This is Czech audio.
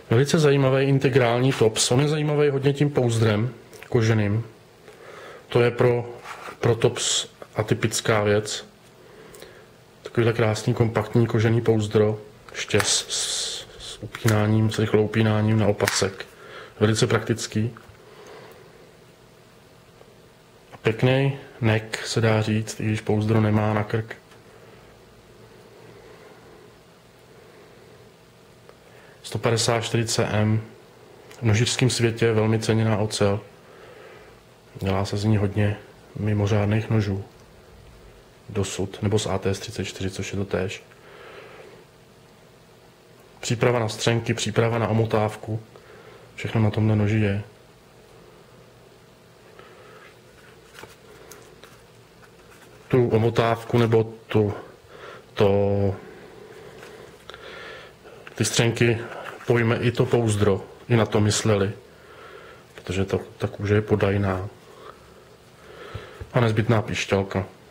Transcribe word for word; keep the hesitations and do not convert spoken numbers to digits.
Velice zajímavý integrální tops. On je zajímavý hodně tím pouzdrem koženým. To je pro, pro tops atypická věc. Takovýhle krásný kompaktní kožený pouzdro. Ještě s, s, s upínáním, s rychlou upínáním na opasek. Velice praktický. A pěkný neck, se dá říct, i když pouzdro nemá na krk. sto padesát čtyři cm. V nožičském světě velmi ceněná ocel. Dělá se z ní hodně mimořádných nožů. Dosud. Nebo z A T S třicet čtyři, což je to též. Příprava na střenky, příprava na omotávku. Všechno na tomhle noži je. Tu omotávku nebo tu, to, ty střenky pojme i to pouzdro. I na to mysleli. Protože to, ta kůže je podajná. A nezbytná píšťalka.